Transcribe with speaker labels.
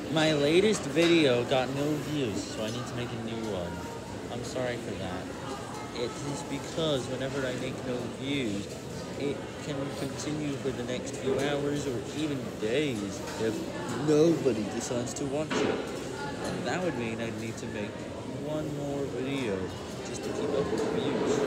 Speaker 1: My latest video got no views, so I need to make a new one. I'm sorry for that. It is because whenever I make no views, it can continue for the next few hours or even days if nobody decides to watch it. And that would mean I'd need to make one more video just to keep up with the views.